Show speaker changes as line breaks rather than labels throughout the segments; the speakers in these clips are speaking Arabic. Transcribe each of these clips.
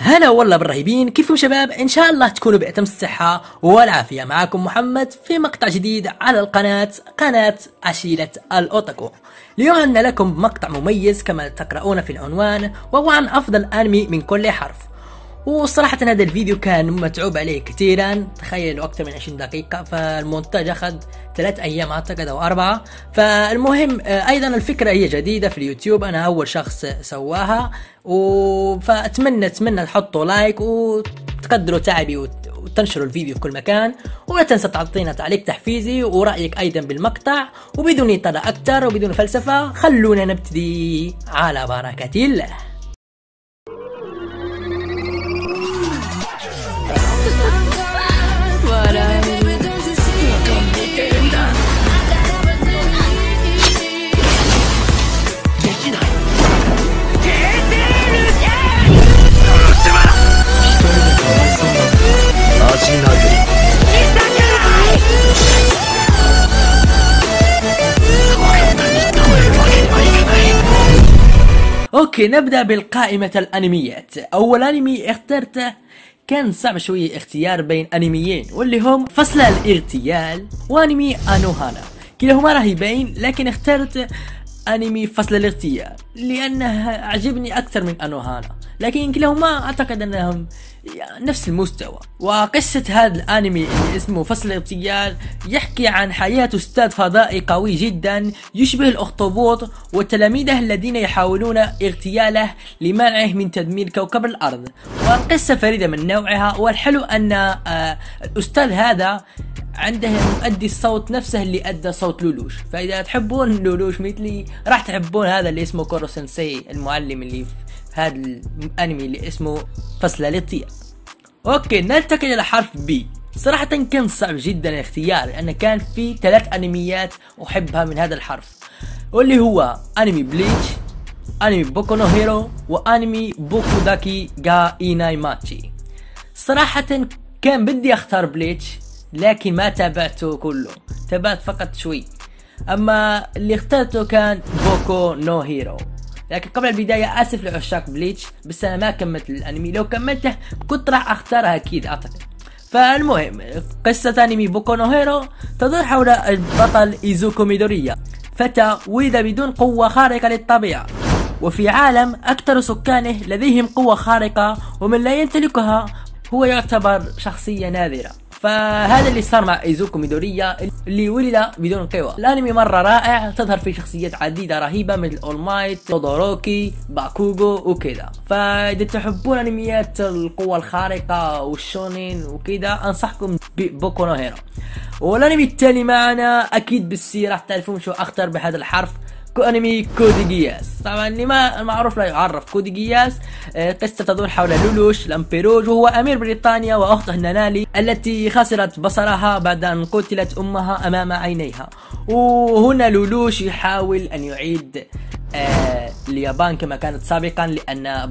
هلا والله بالرهيبين، كيفكم شباب؟ ان شاء الله تكونوا بأتم الصحة والعافية. معاكم محمد في مقطع جديد على قناة عشيرة الأوتاكو. اليوم عندنا لكم مقطع مميز كما تقرؤون في العنوان، وهو عن افضل انمي من كل حرف. وصراحة هذا الفيديو كان متعوب عليه كثيرا، تخيلوا اكثر من 20 دقيقة، فالمونتاج اخذ 3 ايام اعتقد او 4. فالمهم ايضا الفكرة هي جديدة في اليوتيوب، انا اول شخص سواها، فاتمنى تحطوا لايك وتقدروا تعبي وتنشروا الفيديو في كل مكان، ولا تنسى تعطينا تعليق تحفيزي ورأيك ايضا بالمقطع. وبدون طلع اكثر وبدون فلسفة، خلونا نبتدي على بركة الله. اوكي، نبدأ بالقائمة الانميات. اول انمي اخترته كان صعب شوية اختيار بين انميين، واللي هم فصل الاغتيال وانمي انوهانا. كلاهما رهيبين، لكن اخترت انمي فصل الاغتيال لانه عجبني اكثر من انوهانا، لكن كلاهما اعتقد انهم نفس المستوى. وقصة هذا الانمي اللي اسمه فصل الاغتيال يحكي عن حياة استاذ فضائي قوي جدا يشبه الاخطبوط وتلاميذه الذين يحاولون اغتياله لمنعه من تدمير كوكب الارض. والقصة فريدة من نوعها، والحلو ان الاستاذ هذا عنده مؤدي الصوت نفسه اللي ادى صوت لولوش، فاذا تحبون لولوش مثلي راح تحبون هذا اللي اسمه كورو سensei، المعلم اللي في هذا الانمي اللي اسمه فصل الاغتيال. اوكي، ننتقل الى حرف بي. صراحة كان صعب جدا الاختيار، لان كان في 3 انميات احبها من هذا الحرف، واللي هو انمي بليتش، انمي بوكو نو هيرو، وانمي بوكو داكي غا ايناي ماتشي. صراحة كان بدي اختار بليتش، لكن ما تابعته كله، تابعت فقط شوي. اما اللي اخترته كان بوكو نو هيرو. لكن قبل البداية اسف لعشاق بليتش، بس انا ما كملت الانمي، لو كملته كنت راح اختارها اكيد اعتقد. فالمهم، قصة انمي بوكو نو هيرو تدور حول البطل ايزوكو ميدوريا، فتى ولد بدون قوة خارقة للطبيعة، وفي عالم اكثر سكانه لديهم قوة خارقة، ومن لا يمتلكها هو يعتبر شخصية نادرة. فهذا اللي صار مع ايزوكو ميدوريا اللي ولد بدون قوة. الانمي مرة رائع، تظهر فيه شخصيات عديدة رهيبة مثل اول مايت، تودوروكي، باكوغو وكذا. فاذا تحبون انميات القوة الخارقة والشونين وكذا، انصحكم ببوكو نو هيرو. والانمي التالي معنا اكيد بالسيرة راح تعرفون شو اختار بهذا الحرف، انمي كودي جياس. طبعا اللي ما معروف لا يعرف، كودي جياس قصة تدور حول لولوش الامبيروج، وهو امير بريطانيا، واخته نانالي التي خسرت بصرها بعد ان قتلت امها امام عينيها. وهنا لولوش يحاول ان يعيد اليابان كما كانت سابقا، لان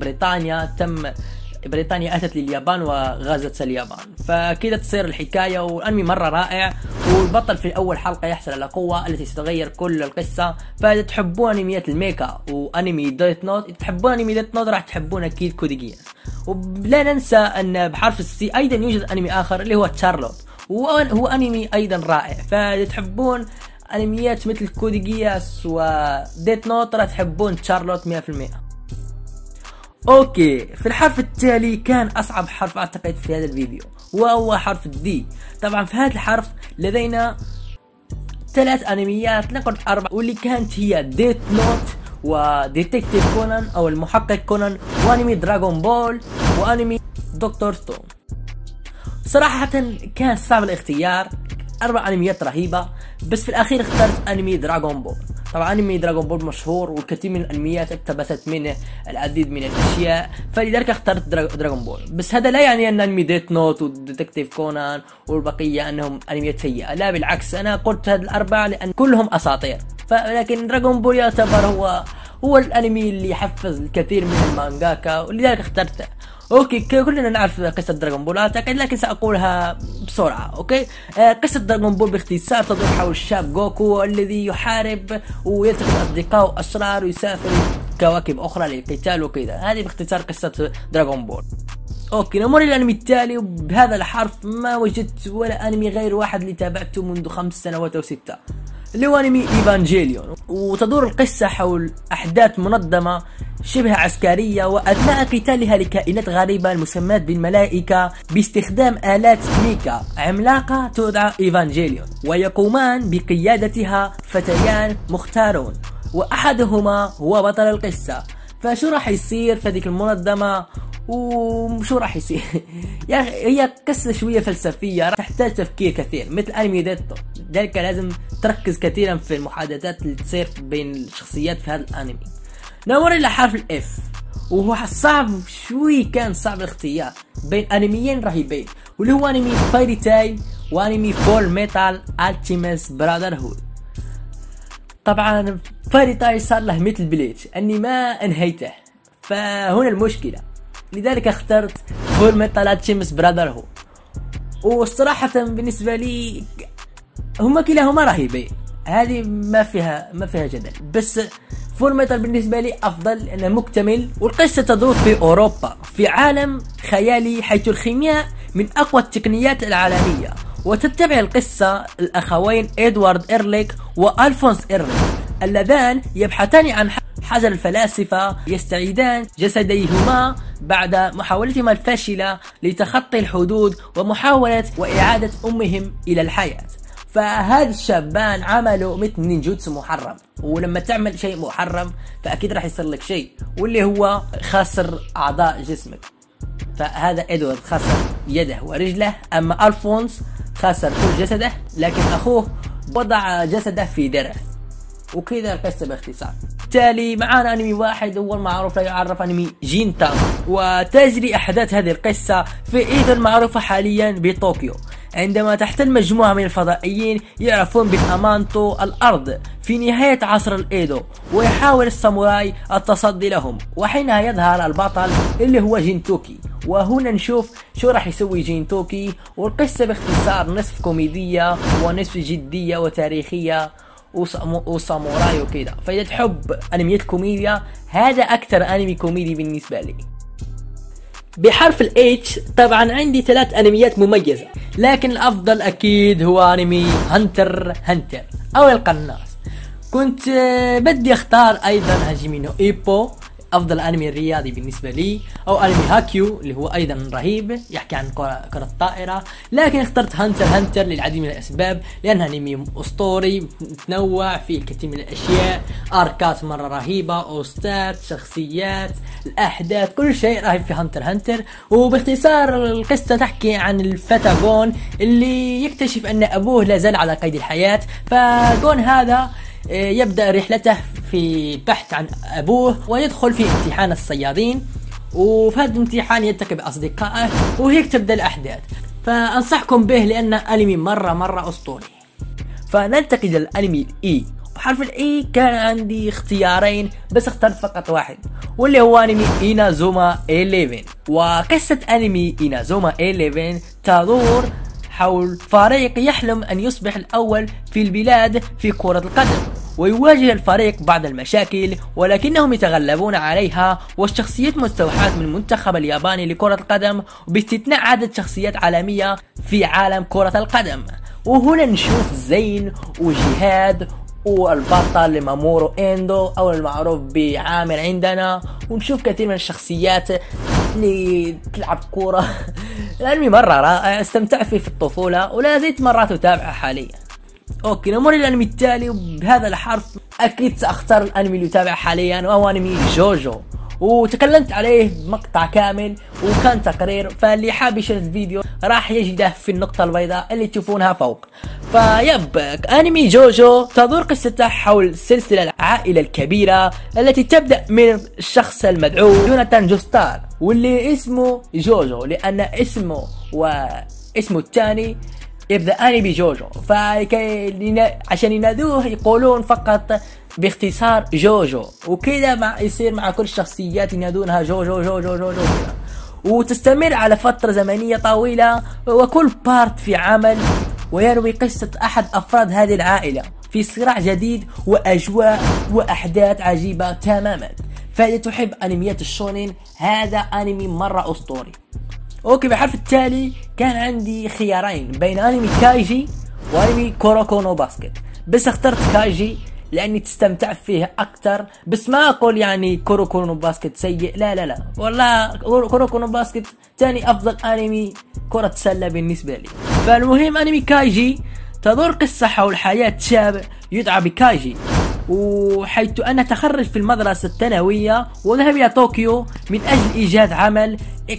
بريطانيا اتت لليابان وغزت اليابان. فكذا تصير الحكايه، والانمي مره رائع. والبطل في اول حلقه يحصل على قوه التي ستغير كل القصه. فاذا تحبون انميات الميكا وانمي ديث نوت، اذا تحبون انمي ديث نوت راح تحبون اكيد كودي جياس. ولا ننسى ان بحرف السي ايضا يوجد انمي اخر اللي هو تشارلوت، وهو انمي ايضا رائع. فاذا تحبون انميات مثل كودي جياس وديث نوت راح تحبون تشارلوت 100%. اوكي، في الحرف التالي كان اصعب حرف اعتقد في هذا الفيديو، وهو حرف الدي. طبعا في هذا الحرف لدينا 3 انميات، نقول 4، واللي كانت هي ديث نوت وديتكتيف كونان او المحقق كونان، وانمي دراغون بول، وانمي دكتور ستون. صراحة كان صعب الاختيار، 4 انميات رهيبة، بس في الاخير اخترت انمي دراغون بول. طبعا انمي دراغون بول مشهور، والكثير من الانميات اقتبست منه العديد من الاشياء، فلذلك اخترت دراغون بول. بس هذا لا يعني ان انمي ديث نوت وديتكتيف كونان والبقيه انهم انميات سيئه، لا بالعكس، انا قلت هذه ال4 لان كلهم اساطير. لكن دراغون بول يعتبر هو الانمي اللي يحفز الكثير من المانجاكا، ولذلك اخترته. اوكي، كلنا نعرف قصة دراغون بول اعتقد، لكن ساقولها بسرعة. اوكي، قصة دراغون بول باختصار تدور حول الشاب جوكو الذي يحارب ويلتقي اصدقائه اشرار ويسافر كواكب اخرى للقتال وكذا. هذه باختصار قصة دراغون بول. اوكي نمر الانمي التالي، وبهذا الحرف ما وجدت ولا انمي غير واحد اللي تابعته منذ 5 سنوات او 6، اللي هو انمي ايفانجيليون. وتدور القصة حول احداث منظمة شبه عسكرية واثناء قتالها لكائنات غريبة المسماة بالملائكة باستخدام آلات ميكا عملاقة تدعى ايفانجيليون، ويقومان بقيادتها فتيان مختارون، واحدهما هو بطل القصة. فشو راح يصير في هذيك المنظمة وشو راح يصير؟ يا اخي هي قصة شوية فلسفية تحتاج تفكير كثير مثل انمي ديتو، ذلك لازم تركز كثيرا في المحادثات اللي تصير بين الشخصيات في هذا الانمي. نمر الى حرف الاف، وهو صعب شوي، كان صعب الاختيار بين انميين رهيبين، واللي هو انمي فايري تايل وانمي فول ميتال التيميست براذر هود. طبعا فايري تايل صار له مثل بليتش اني ما انهيته، فهنا المشكلة، لذلك اخترت فول ميتال التيميست براذر هود. والصراحة بالنسبة لي هما كلاهما رهيبين، هذه ما فيها جدل، بس فول ميتال بالنسبة لي أفضل لأنه مكتمل. والقصة تدور في أوروبا في عالم خيالي حيث الخيمياء من أقوى التقنيات العالمية، وتتبع القصة الأخوين إدوارد إيرليك وألفونس إيرليك اللذان يبحثان عن حجر الفلاسفة يستعيدان جسديهما بعد محاولتهما الفاشلة لتخطي الحدود ومحاولة وإعادة أمهم إلى الحياة. فهذا الشابان عملوا مثل نينجوتسو محرم، ولما تعمل شيء محرم فأكيد راح يصير لك شيء، واللي هو خسر أعضاء جسمك. فهذا إدوارد خسر يده ورجله، أما ألفونس خسر كل جسده، لكن أخوه وضع جسده في درع. وكذا القصة باختصار. بالتالي معانا انمي واحد هو المعروف لا يعرف انمي جينتاما، وتجري احداث هذه القصة في ايدن معروفة حاليا بطوكيو، عندما تحتل مجموعة من الفضائيين يعرفون بالامانتو الارض في نهاية عصر الايدو، ويحاول الساموراي التصدي لهم، وحينها يظهر البطل اللي هو جينتوكي. وهنا نشوف شو راح يسوي جينتوكي. والقصة باختصار نصف كوميدية ونصف جدية وتاريخية وساموراي وكذا. فإذا تحب أنميات كوميديا هذا أكثر أنمي كوميدي بالنسبة لي. بحرف الاتش طبعا عندي 3 أنميات مميزة، لكن الأفضل أكيد هو أنمي هانتر أو القناص. كنت بدي أختار أيضا هاجيمي نو إيبو أفضل أنمي رياضي بالنسبة لي، أو أنمي هاكيو اللي هو أيضا رهيب يحكي عن كرة الطائرة، لكن اخترت هانتر للعديد من الأسباب، لأنها أنمي أسطوري متنوع فيه الكثير من الأشياء، أركات مرة رهيبة، أوستات، شخصيات، الأحداث، كل شيء رهيب في هانتر. وباختصار القصة تحكي عن الفتى جون اللي يكتشف أن أبوه لا زال على قيد الحياة. فجون هذا يبدأ رحلته في البحث عن أبوه، ويدخل في امتحان الصيادين، وفي هذا الامتحان يلتقي بأصدقائه، وهيك تبدأ الأحداث. فأنصحكم به لأنه أنمي مرة أسطوري. فننتقل للأنمي الإي. بحرف الإي كان عندي اختيارين بس اخترت فقط واحد، واللي هو أنمي إينازوما 11. وقصة أنمي إينازوما 11 تدور حول فريق يحلم أن يصبح الأول في البلاد في كرة القدم، ويواجه الفريق بعض المشاكل ولكنهم يتغلبون عليها، والشخصيات مستوحاة من المنتخب الياباني لكرة القدم، وباستثناء عدد شخصيات عالمية في عالم كرة القدم. وهنا نشوف زين وجهاد والبطل مامورو اندو او المعروف بعامر عندنا، ونشوف كثير من الشخصيات اللي تلعب كورة. الانمي مرة رائع، استمتعت فيه في الطفولة ولا زلت مرات اتابعه حاليا. اوكي نمر الانمي التالي، وبهذا الحرف اكيد ساختار الانمي اللي اتابعه حاليا، وهو انمي جوجو، وتكلمت عليه بمقطع كامل وكان تقرير، فاللي حاب يشاهد الفيديو راح يجده في النقطة البيضاء اللي تشوفونها فوق. فيب انمي جوجو تدور قصته حول السلسلة العائلة الكبيرة التي تبدأ من الشخص المدعو يوناتان جوستار، واللي اسمه جوجو لأن اسمه واسمه الثاني يبدأ بجوجو، عشان ينادوه يقولون فقط باختصار جوجو، وكذا يصير مع كل الشخصيات ينادونها جوجو جوجو جوجو كذا، وتستمر على فترة زمنية طويلة، وكل بارت في عمل ويروي قصة أحد أفراد هذه العائلة في صراع جديد وأجواء وأحداث عجيبة تماما. فإذا تحب أنميات الشونين هذا أنمي مرة أسطوري. اوكي بحرف التالي كان عندي خيارين بين انمي كايجي وانمي كوروكو نو باسكت، بس اخترت كايجي لاني تستمتع فيه اكتر. بس ما اقول يعني كوروكو نو باسكت سيء، لا لا لا والله كوروكو نو باسكت تاني افضل انمي كرة سلة بالنسبة لي. فالمهم انمي كايجي تدور قصة حول حياة شاب يدعى بكايجي، وحيث أنه تخرج في المدرسة الثانوية وذهب إلى طوكيو من أجل إيجاد عمل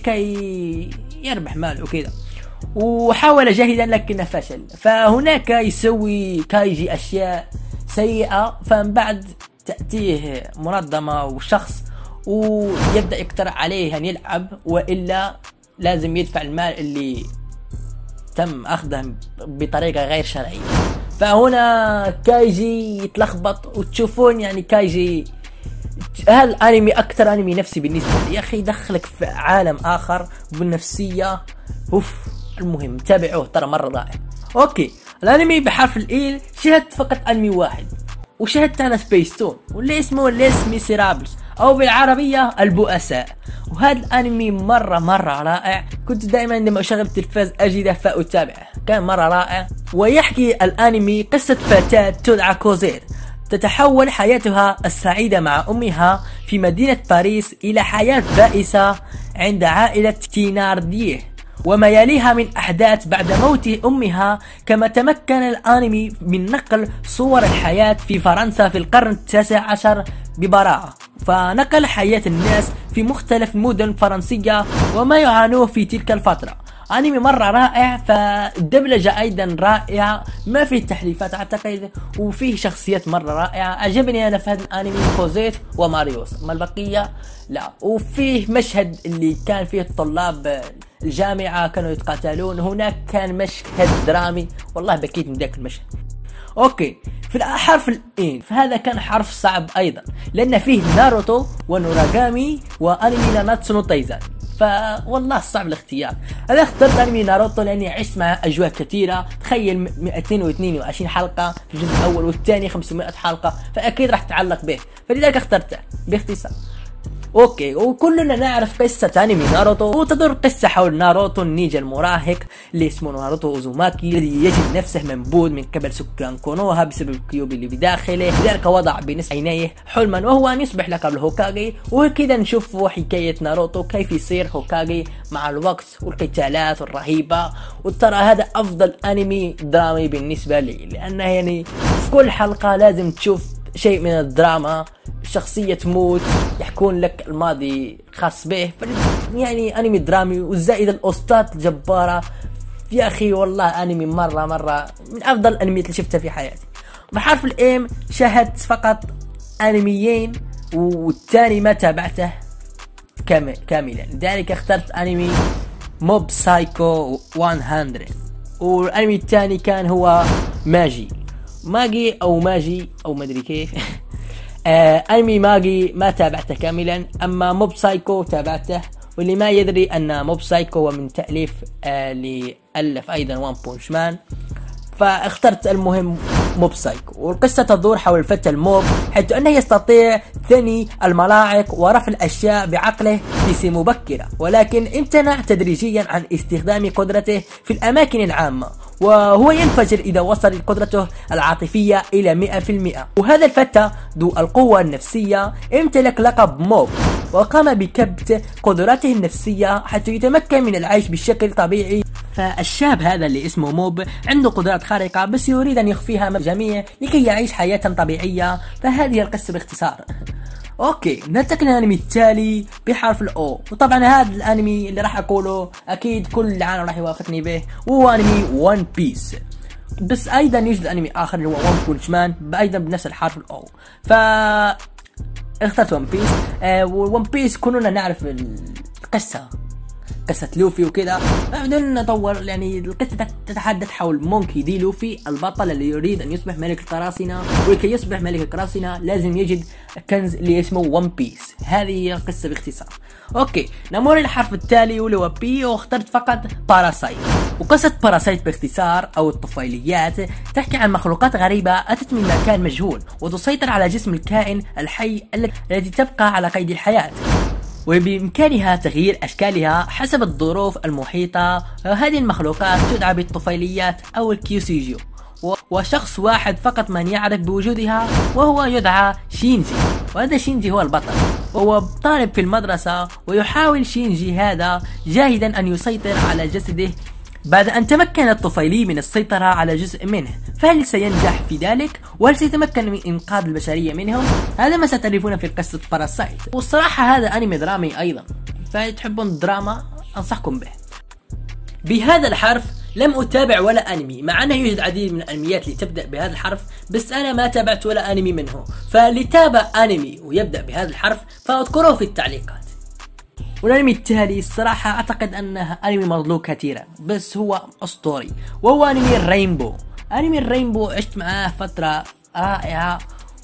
لكي يربح مال وكذا، وحاول جاهدا لكنه فشل. فهناك يسوي كايجي أشياء سيئة، فمن بعد تأتيه منظمة وشخص ويبدأ يقترح عليه أن يلعب، وإلا لازم يدفع المال اللي تم أخذه بطريقة غير شرعية. فهنا كايجي يتلخبط، وتشوفون يعني كايجي هالانمي اكثر انمي نفسي بالنسبه لي، يا اخي يدخلك في عالم اخر بالنفسيه. المهم تابعوه ترى مره رائع. اوكي الانمي بحرف الايل شاهدت فقط انمي واحد، وشاهدت على سبيستون واللي اسمه ليس ميسيرابلز او بالعربيه البؤساء. وهذا الانمي مره رائع، كنت دائما عندما اشغل التلفاز اجده فاتابعه، كان مره رائع. ويحكي الانمي قصه فتاه تدعى كوزير، تتحول حياتها السعيده مع امها في مدينه باريس الى حياه بائسه عند عائله تينارديه، وما يليها من أحداث بعد موت أمها. كما تمكن الأنمي من نقل صور الحياة في فرنسا في القرن ال19 ببراعة، فنقل حياة الناس في مختلف مدن فرنسية وما يعانوه في تلك الفترة. أنمي مرة رائع، فالدبلجة أيضا رائعة، ما فيه تحريفات أعتقد، وفيه شخصيات مرة رائعة. عجبني أنا في هذا الأنمي كوزيت وماريوس، ما البقية لا. وفيه مشهد اللي كان فيه الطلاب الجامعة كانوا يتقاتلون، هناك كان مشهد درامي، والله بكيت من ذاك المشهد. اوكي في حرف الإين، فهذا كان حرف صعب ايضا لان فيه ناروتو ونوراغامي وانمي ناناتسو نو تايزان، فوالله صعب الاختيار. انا اخترت انمي ناروتو لاني عشت مع اجواء كثيره، تخيل 222 حلقه في الجزء الاول والثاني 500 حلقه، فاكيد راح تتعلق به، فلذلك اخترته باختصار. اوكي وكلنا نعرف قصة انمي ناروتو، وتدور قصة حول ناروتو النينجا المراهق اللي اسمه ناروتو اوزوماكي، الذي يجد نفسه منبوذ من قبل سكان كونوها بسبب الكيوب اللي بداخله، لذلك وضع بنصف عينيه حلما وهو ان يصبح لقب الهوكاغي. وكذا نشوف حكاية ناروتو كيف يصير هوكاغي مع الوقت والقتالات الرهيبة. وترى هذا افضل انمي درامي بالنسبة لي، لانه يعني في كل حلقة لازم تشوف شيء من الدراما، شخصية تموت، يحكون لك الماضي خاص به، يعني انمي درامي، والزائد الأوستات الجبارة. يا اخي والله انمي مرة من افضل الانميات اللي شفتها في حياتي. بحرف الام شاهدت فقط انميين، والثاني ما تابعته كاملا، لذلك اخترت انمي موب سايكو 100، والانمي الثاني كان هو ماجي او مدري كيف. انمي ماجي ما تابعته كاملا، اما موب سايكو تابعته. واللي ما يدري ان موب سايكو هو من تأليف اللي ألف ايضا وان بونش مان، فاخترت المهم موب سايكو. والقصة تدور حول الفتى الموب، حيث انه يستطيع ثني الملاعق ورفع الاشياء بعقله في سن مبكرة، ولكن امتنع تدريجيا عن استخدام قدرته في الاماكن العامة، وهو ينفجر إذا وصل قدرته العاطفية إلى 100%. وهذا الفتى ذو القوة النفسية امتلك لقب موب، وقام بكبت قدراته النفسية حتى يتمكن من العيش بشكل طبيعي. فالشاب هذا اللي اسمه موب عنده قدرات خارقة، بس يريد أن يخفيها من الجميع لكي يعيش حياة طبيعية. فهذه القصة باختصار. اوكي ننتقل للانمي التالي بحرف الاو، وطبعا هذا الانمي اللي راح اقوله اكيد كل عالم راح يوافقني به، وهو انمي وان بيس. بس ايضا يوجد انمي اخر اللي هو وان بونش مان ايضا بنفس الحرف الاو، ف اخترت وان بيس. وان بيس كلنا نعرف القصة، قصة لوفي وكذا، بدون نطول. يعني القصة تتحدث حول مونكي دي لوفي البطل اللي يريد أن يصبح ملك القراصنة، ولكي يصبح ملك القراصنة لازم يجد كنز اللي اسمه ون بيس. هذه هي القصة باختصار. اوكي نمر الحرف التالي واللي هو بي، واخترت فقط باراسايت. وقصة باراسايت باختصار أو الطفيليات تحكي عن مخلوقات غريبة أتت من مكان مجهول وتسيطر على جسم الكائن الحي التي تبقى على قيد الحياة. وبإمكانها تغيير أشكالها حسب الظروف المحيطة. هذه المخلوقات تدعى بالطفيليات أو الكيوسيجيو، وشخص واحد فقط من يعرف بوجودها وهو يدعى شينجي. وهذا شينجي هو البطل، وهو طالب في المدرسة، ويحاول شينجي هذا جاهدا أن يسيطر على جسده بعد أن تمكن الطفيلي من السيطرة على جزء منه. فهل سينجح في ذلك؟ وهل سيتمكن من إنقاذ البشرية منهم؟ هذا ما ستعرفون في قصة باراسايت. والصراحة هذا أنمي درامي أيضا، فتحبون الدراما أنصحكم به. بهذا الحرف لم أتابع ولا أنمي، مع أنه يوجد عديد من الأنميات اللي تبدأ بهذا الحرف، بس أنا ما تابعت ولا أنمي منه. فاللي تابع أنمي ويبدأ بهذا الحرف فاذكروه في التعليقات. والأنمي التالي الصراحة أعتقد أنه أنمي مظلوم كثيرا، بس هو أسطوري، وهو أنمي الرينبو. أنمي الرينبو عشت معاه فترة رائعة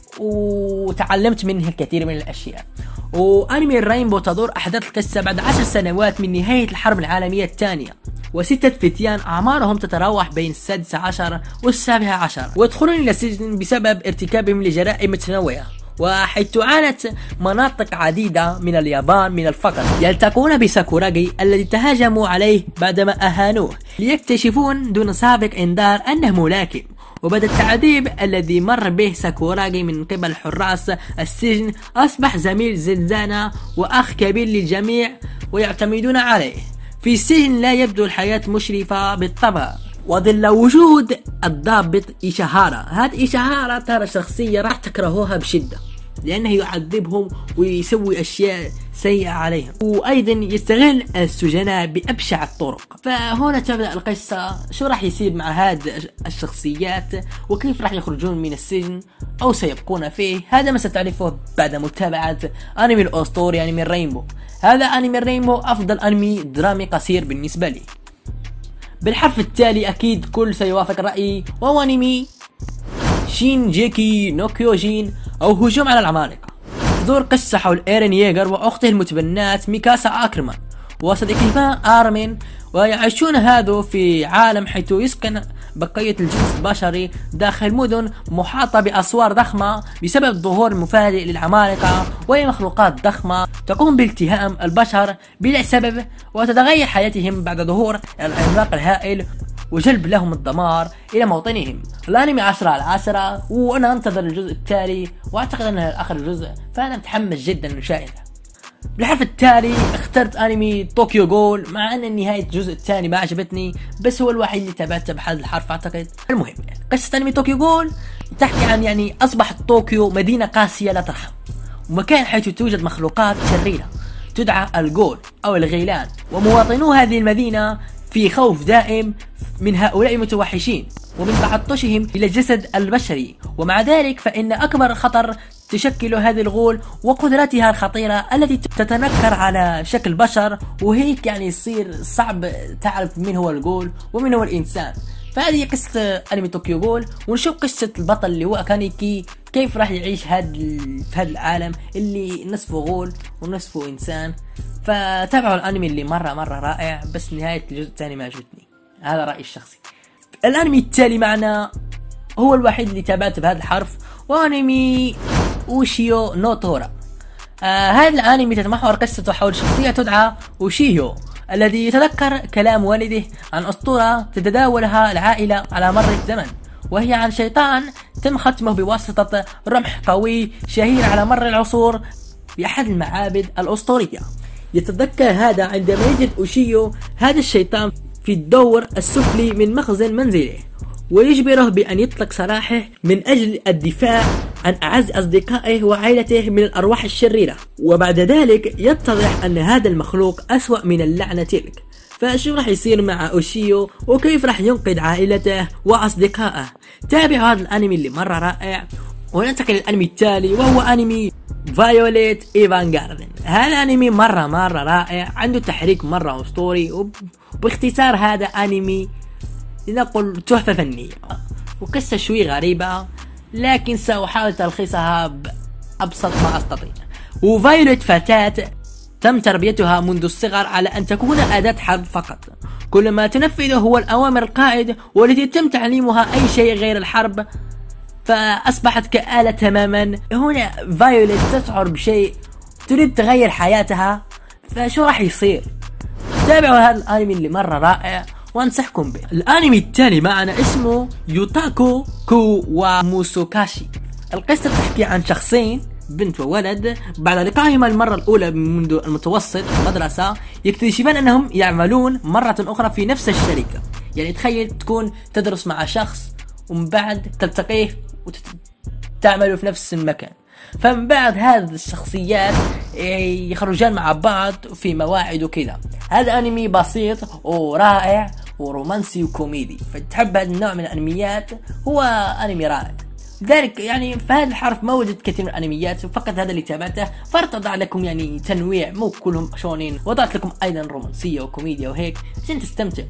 وتعلمت منه الكثير من الأشياء. وأنمي الرينبو تدور أحداث القصة بعد 10 سنوات من نهاية الحرب العالمية الثانية، وستة فتيان أعمارهم تتراوح بين 16 و17، ويدخلون إلى السجن بسبب ارتكابهم لجرائم متنوعة. وحيث عانت مناطق عديدة من اليابان من الفقر، يلتقون بساكوراغي الذي تهاجموا عليه بعدما أهانوه، ليكتشفون دون سابق إنذار أنه ملاكم. وبعد التعذيب الذي مر به ساكوراغي من قبل حراس السجن، أصبح زميل زنزانة وأخ كبير للجميع ويعتمدون عليه. في السجن لا يبدو الحياة مشرفة بالطبع، وظل وجود الضابط إيشاهارا. هذا إيشاهارا ترى شخصية راح تكرهوها بشدة، لأنه يعذبهم ويسوي أشياء سيئة عليهم، وأيضا يستغل السجناء بأبشع الطرق. فهنا تبدأ القصة، شو راح يصير مع هذه الشخصيات وكيف راح يخرجون من السجن أو سيبقون فيه. هذا ما ستعرفه بعد متابعة أنمي الأسطوري أنمي الرينبو. هذا أنمي الرينبو أفضل أنمي درامي قصير بالنسبة لي. بالحرف التالي أكيد كل سيوافق رأيي، وهو أنمي شينجيكي نو كيوجين أو هجوم على العمالقة. تدور قصة حول إيرين ييغر وأخته المتبنات ميكاسا أكرمان وصديقهما آرمين، ويعيشون هذا في عالم حيث يسكن بقية الجنس البشري داخل مدن محاطة بأسوار ضخمة بسبب ظهور مفاجئ للعمالقة، وهي مخلوقات ضخمة تقوم بالتهام البشر بلا سبب، وتتغير حياتهم بعد ظهور العملاق الهائل وجلب لهم الدمار إلى موطنهم. الأنمي 10/10، وأنا أنتظر الجزء التالي، وأعتقد أنه آخر جزء، فأنا متحمس جدا للمشاهدة. بالحرف التالي اخترت أنمي طوكيو غول، مع أن نهاية الجزء الثاني ما عجبتني، بس هو الوحيد اللي تابعته بهذا الحرف أعتقد. المهم قصة أنمي طوكيو غول تحكي عن أصبحت طوكيو مدينة قاسية لا ترحم، ومكان حيث توجد مخلوقات شريرة تدعى الغول أو الغيلان، ومواطنو هذه المدينة في خوف دائم من هؤلاء المتوحشين ومن تعطشهم إلى الجسد البشري. ومع ذلك فإن أكبر خطر تشكل هذه الغول وقدراتها الخطيرة التي تتنكر على شكل بشر، وهيك يصير صعب تعرف من هو الغول ومن هو الإنسان. فهذه قصة أنمي طوكيو غول، ونشوف قصة البطل اللي هو كانيكي كيف راح يعيش في هذا العالم اللي نصفه غول ونصفه إنسان. فتابعوا الأنمي اللي مرة رائع، بس نهاية الجزء الثاني ما عجبتني، هذا رأيي الشخصي. الأنمي التالي معنا هو الوحيد اللي تابعته بهذا الحرف، وأنمي أوشيو نو تورا. هذا الأنمي تتمحور قصته حول شخصية تدعى أوشيو، الذي يتذكر كلام والده عن أسطورة تتداولها العائلة على مر الزمن، وهي عن شيطان تم ختمه بواسطة رمح قوي شهير على مر العصور في أحد المعابد الأسطورية. يتذكر هذا عندما يجد أوشيو هذا الشيطان في الدور السفلي من مخزن منزله، ويجبره بأن يطلق سراحه من أجل الدفاع عن أعز أصدقائه وعائلته من الأرواح الشريرة. وبعد ذلك يتضح أن هذا المخلوق أسوأ من اللعنة تلك. فشو راح يصير مع أوشيو وكيف راح ينقذ عائلته وأصدقائه؟ تابعوا هذا الأنمي اللي مرة رائع. وننتقل للأنمي التالي، وهو أنمي فايوليت إيفانجاردن. هذا الأنمي مرة رائع، عنده تحريك مرة أسطوري، وباختصار هذا أنمي لنقل تحفة فنية، وقصة شوي غريبة لكن سأحاول تلخيصها بأبسط ما أستطيع. وفايوليت فتاة تم تربيتها منذ الصغر على أن تكون أداة حرب فقط، كل ما تنفذه هو الأوامر القائد، والتي يتم تعليمها أي شيء غير الحرب، فأصبحت كآلة تماما. هنا فايوليت تشعر بشيء، تريد تغير حياتها فشو راح يصير؟ تابعوا هذا الانمي اللي مرة رائع وانصحكم به. الانمي التالي معنا اسمه يوتاكو كو وموسوكاشي. القصة تحكي عن شخصين بنت وولد بعد لقائهما المرة الأولى منذ المتوسط المدرسة يكتشفان أنهم يعملون مرة أخرى في نفس الشركة. يعني تخيل تكون تدرس مع شخص ومن بعد تلتقيه وتعملوا في نفس المكان، فمن بعد هذه الشخصيات يخرجان مع بعض في مواعيد وكذا. هذا أنمي بسيط ورائع ورومانسي وكوميدي، فتحب هذا النوع من الأنميات هو أنمي رائع. لذلك يعني في هذا الحرف ما وجدت كثير من الانميات، فقط هذا اللي تابعته، فارتضع لكم يعني تنويع، مو كلهم شونين، وضعت لكم ايضا رومانسيه وكوميديا وهيك عشان تستمتع.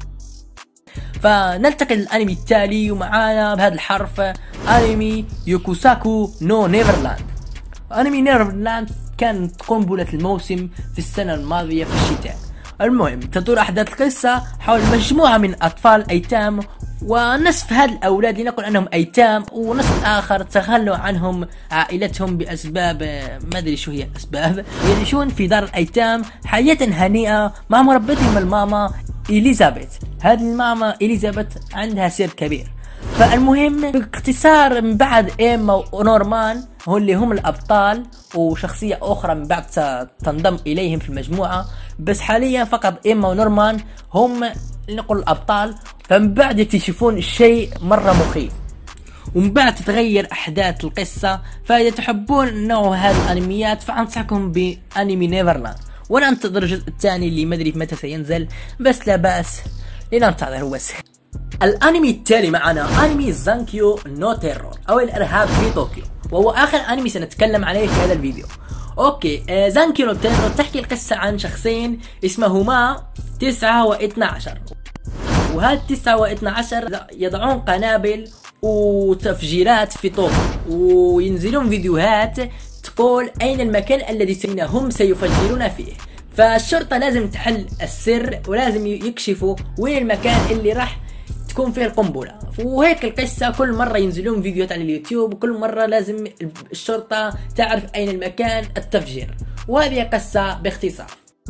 فنلتقي الانمي التالي ومعانا بهذا الحرف انمي يوكوساكو نو نيفرلاند. انمي نيفرلاند كانت قنبله الموسم في السنه الماضيه في الشتاء. المهم تدور احداث القصه حول مجموعه من اطفال ايتام، ونصف هذا الأولاد لنقل أنهم أيتام، ونصف آخر تخلوا عنهم عائلتهم بأسباب ما أدري شو هي الأسباب، يعيشون في دار الأيتام حياة هنيئة مع مربتهم الماما إليزابيث. هذه الماما إليزابيث عندها سر كبير. فالمهم باختصار من بعد إيما ونورمان هو اللي هم الأبطال، وشخصية أخرى من بعد تنضم إليهم في المجموعة، بس حاليا فقط إيما ونورمان هم نقول الأبطال. فمن بعد يكتشفون الشيء مرة مخيف، ومن بعد تتغير أحداث القصة. فإذا تحبون نوع هذه الأنميات فأنصحكم بأنمي نيفرلاند، وأنا أنتظر الجزء الثاني اللي ما أدري متى سينزل، بس لا بأس لننتظر بس. الأنمي التالي معنا أنمي زانكيو نو تيرور أو الإرهاب في طوكيو، وهو آخر أنمي سنتكلم عليه في هذا الفيديو. اوكي زانكيو نو تيرور تحكي القصة عن شخصين اسمهما 9 و12، وهاد 9 و12 يضعون قنابل وتفجيرات في طوكيو، وينزلون فيديوهات تقول أين المكان الذي هم سيفجرون فيه. فالشرطة لازم تحل السر ولازم يكشفوا وين المكان اللي راح تكون فيه القنبلة. وهيك القصة كل مرة ينزلون فيديوهات على اليوتيوب، وكل مرة لازم الشرطة تعرف أين المكان التفجير، وهذه قصة باختصار.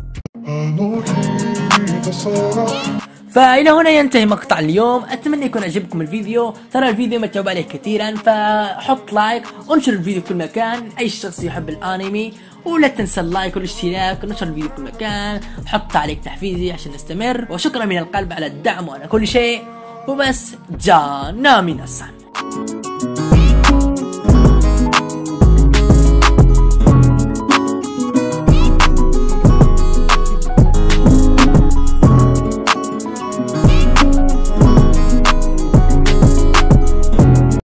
فإلى هنا ينتهي مقطع اليوم. أتمنى يكون عجبكم الفيديو. ترى الفيديو متعوب عليه كثيرا، فحط لايك وانشر الفيديو في كل مكان. أي شخص يحب الأنمي، ولا تنسى اللايك والاشتراك ونشر الفيديو في كل مكان. حط تعليق تحفيزي عشان نستمر، وشكرا من القلب على الدعم وعلى كل شيء. وبس جانا من الصن.